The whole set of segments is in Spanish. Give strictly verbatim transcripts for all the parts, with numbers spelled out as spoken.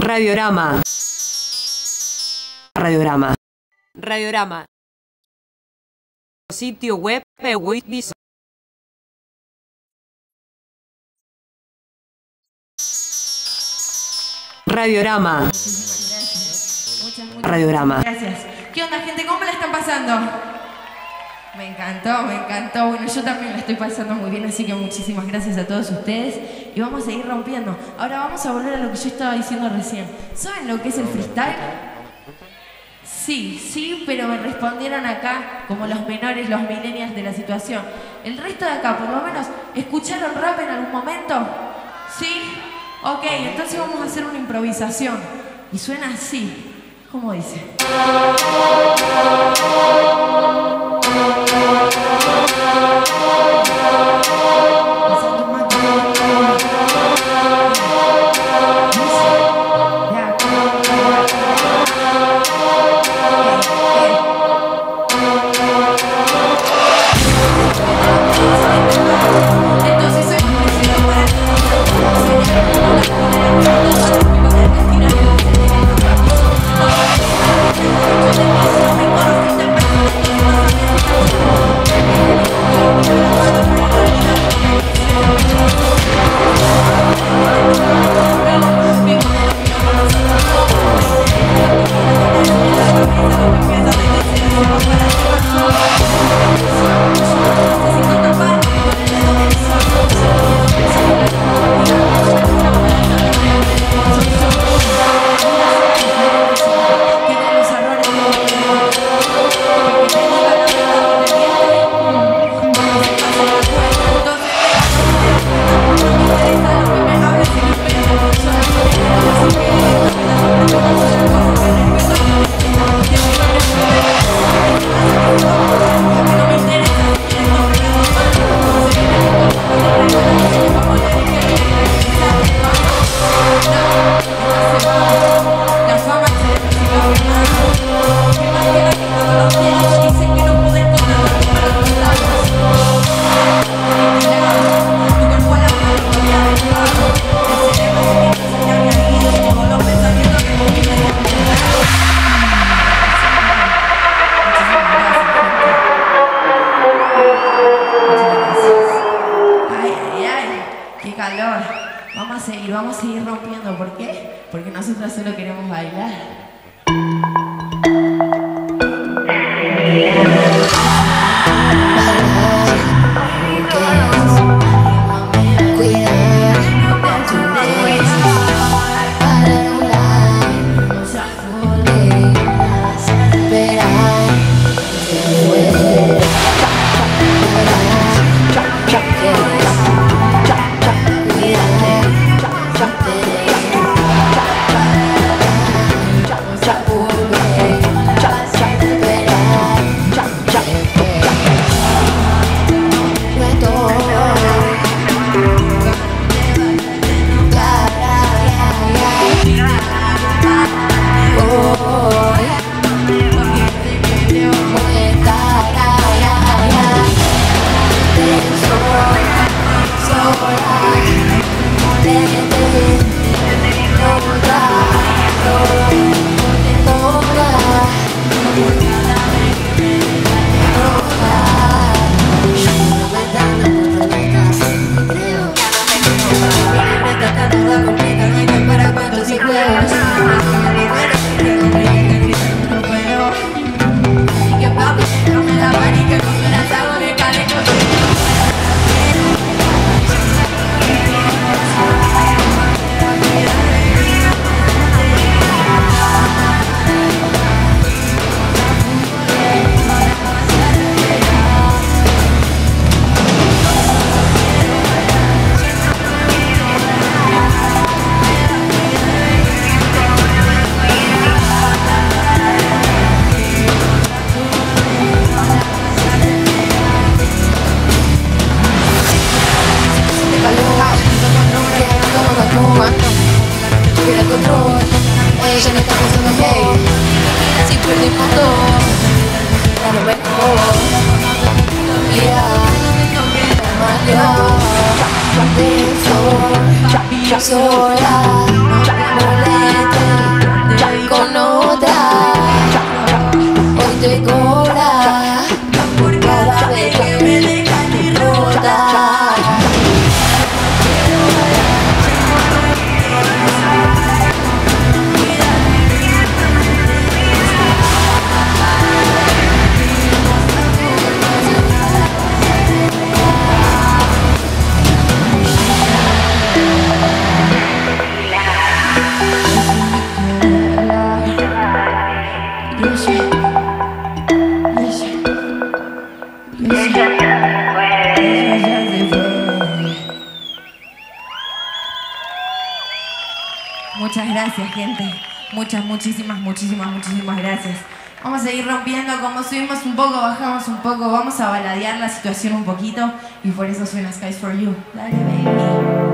Radiorama. Radiorama. Radiorama. Sitio web Wikis. Radiorama. Muchas, muchas Radiorama. Gracias. ¿Qué onda, gente? ¿Cómo la están pasando? Me encantó, me encantó. Bueno, yo también la estoy pasando muy bien, así que muchísimas gracias a todos ustedes. Y vamos a seguir rompiendo. Ahora vamos a volver a lo que yo estaba diciendo recién. ¿Saben lo que es el freestyle? Sí, sí, pero me respondieron acá como los menores, los millennials de la situación. El resto de acá, por lo menos, ¿escucharon rap en algún momento? ¿Sí? Ok, entonces vamos a hacer una improvisación. Y suena así. ¿Cómo dice? Vamos a seguir, vamos a seguir rompiendo. ¿Por qué? Porque nosotros solo queremos bailar. Ella no está pensando en hey, si perdimos todo, a lo mejor. Mira, Mario, de sol, sola, no te molestes. Muchas gracias, gente. Muchas, muchísimas, muchísimas, muchísimas gracias. Vamos a seguir rompiendo, como subimos un poco, bajamos un poco, vamos a baladear la situación un poquito y por eso suena Skies for You. Dale, baby.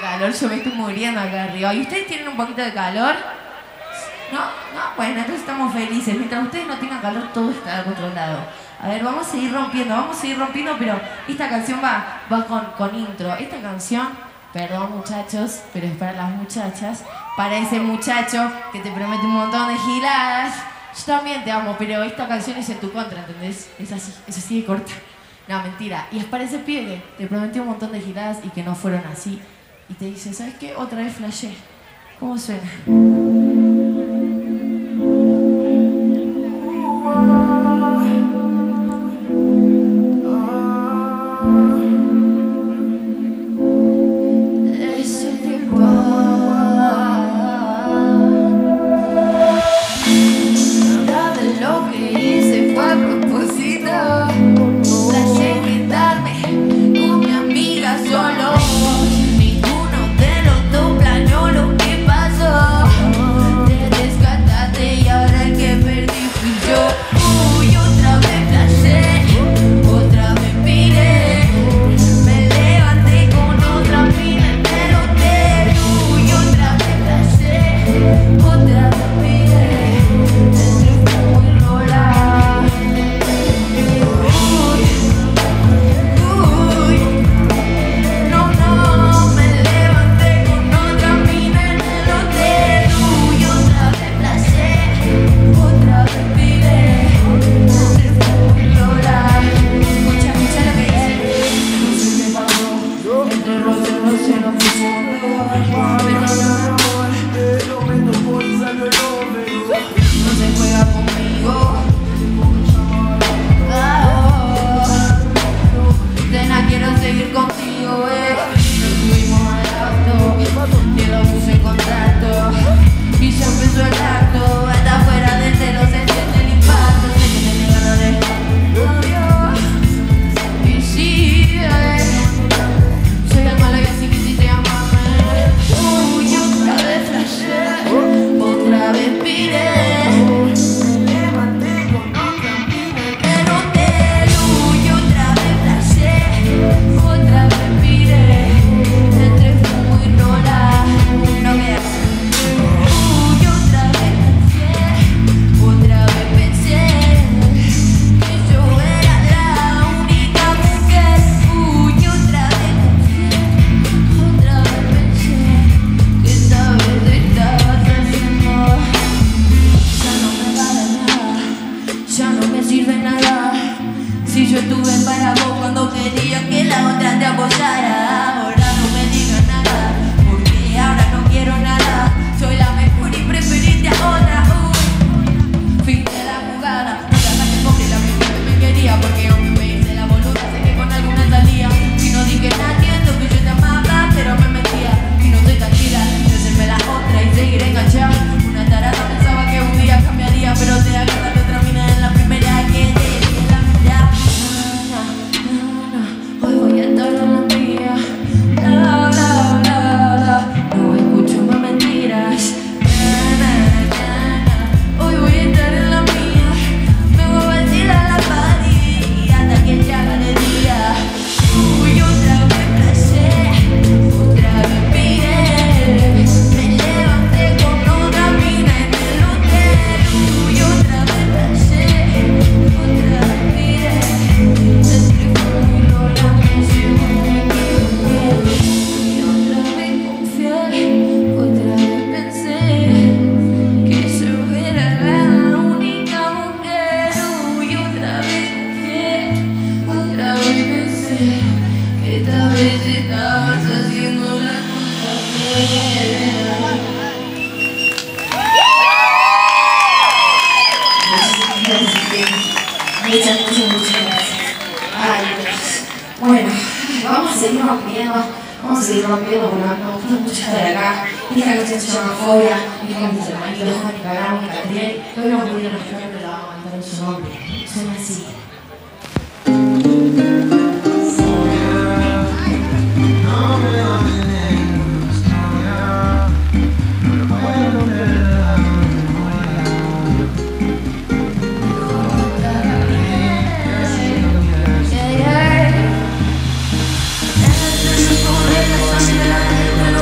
calor, yo me estoy muriendo acá arriba. ¿Y ustedes tienen un poquito de calor? ¿No? No, bueno, entonces estamos felices. Mientras ustedes no tengan calor, todo está controlado. A ver, vamos a seguir rompiendo, vamos a seguir rompiendo, pero esta canción va, va con, con intro. Esta canción, perdón muchachos, pero es para las muchachas, para ese muchacho que te promete un montón de giladas. Yo también te amo, pero esta canción es en tu contra, ¿entendés? Es así, es así de corta. No, mentira. Y es para ese pibe que te prometió un montón de giladas y que no fueron así. Y te dice, ¿sabes qué? Otra vez flashé. ¿Cómo suena? Muchas, muchas, muchas gracias. Ay, Dios. Bueno, vamos a seguir rompiendo, vamos a seguir rompiendo porque me gusta mucho estar acá. Esta canción se llama Fobia, y con mis hermanitos Juan y Cagamo y Catriel. Hoy no voy a ir a mostrar, pero la vamos a cantar en su nombre. Suena así. Entre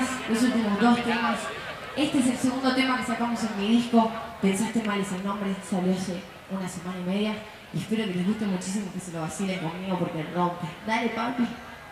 temas, los últimos dos temas. Este es el segundo tema que sacamos en mi disco. Pensaste mal es el nombre, salió hace una semana y media. Y espero que les guste muchísimo, que se lo vacilen conmigo porque rompe. Dale, papi.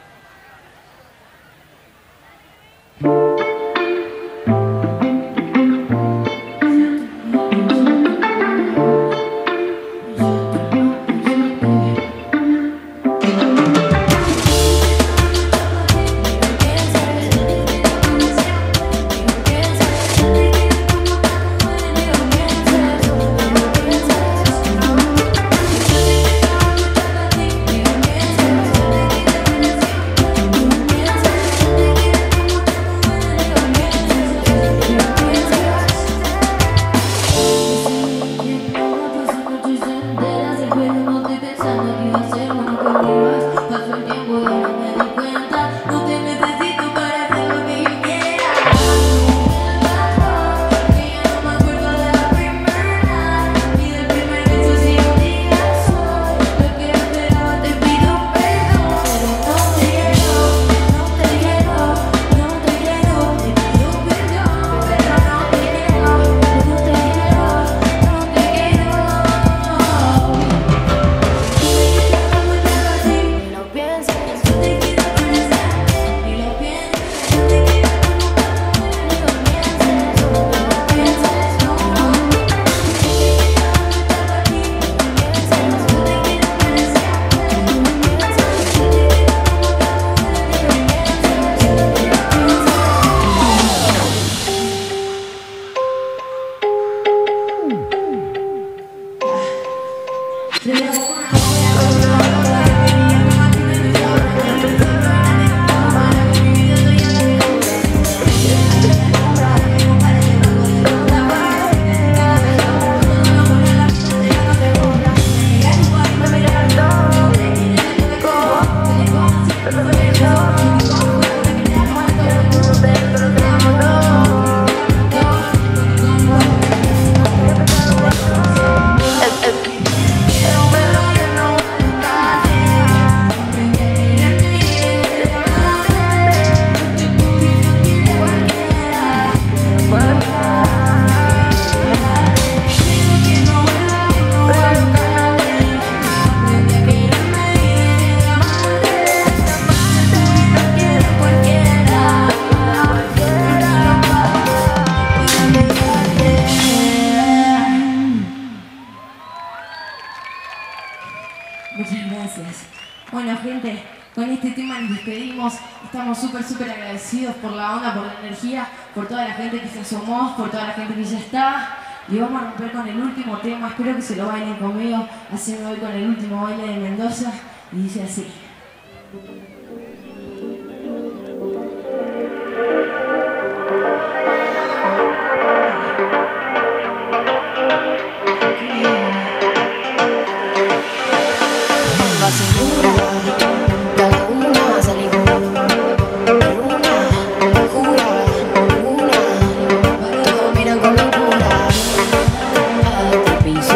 Muchas gracias. Bueno, gente, con este tema nos despedimos. Estamos súper, súper agradecidos por la onda, por la energía, por toda la gente que se asomó, por toda la gente que ya está. Y vamos a romper con el último tema. Espero que se lo bailen conmigo. Así me voy con el último baile de Mendoza. Y dice así.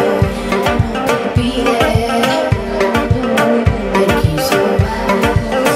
Pide, permiso,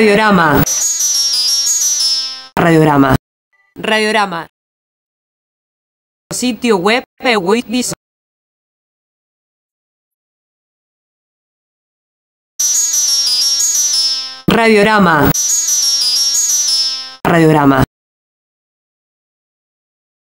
Radiorama. Radiorama. Radiorama. Sitio web Pewit Bison. Radiorama. Radiorama.